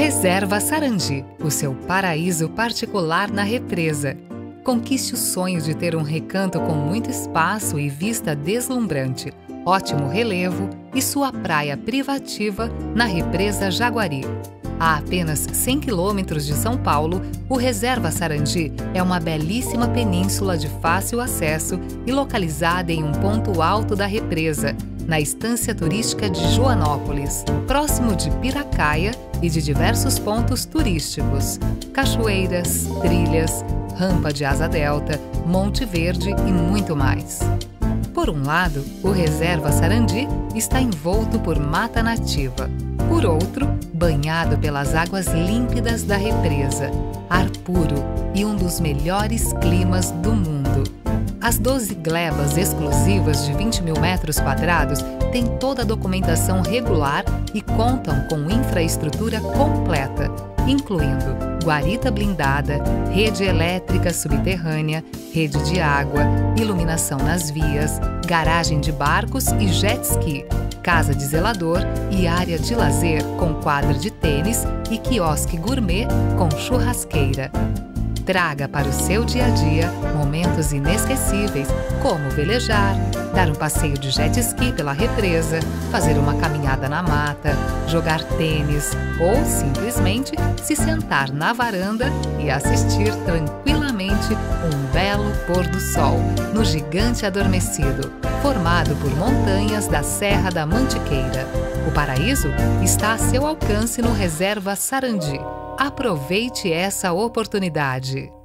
Reserva Sarandi, o seu paraíso particular na represa. Conquiste o sonho de ter um recanto com muito espaço e vista deslumbrante, ótimo relevo e sua praia privativa na represa Jaguari. A apenas 100 quilômetros de São Paulo, o Reserva Sarandi é uma belíssima península de fácil acesso e localizada em um ponto alto da represa, na estância turística de Joanópolis, próximo de Piracaia e de diversos pontos turísticos, cachoeiras, trilhas, rampa de asa delta, Monte Verde e muito mais. Por um lado, o Reserva Sarandi está envolto por mata nativa. Por outro, banhado pelas águas límpidas da represa, ar puro e um dos melhores climas do mundo. As 12 glebas exclusivas de 20 mil metros quadrados têm toda a documentação regular e contam com infraestrutura completa, incluindo guarita blindada, rede elétrica subterrânea, rede de água, iluminação nas vias, garagem de barcos e jet ski, casa de zelador e área de lazer com quadra de tênis e quiosque gourmet com churrasqueira. Traga para o seu dia a dia momentos inesquecíveis, como velejar, dar um passeio de jet ski pela represa, fazer uma caminhada na mata, jogar tênis ou simplesmente se sentar na varanda e assistir tranquilamente um belo pôr do sol no Gigante Adormecido, formado por montanhas da Serra da Mantiqueira. O paraíso está a seu alcance no Reserva Sarandi. Aproveite essa oportunidade!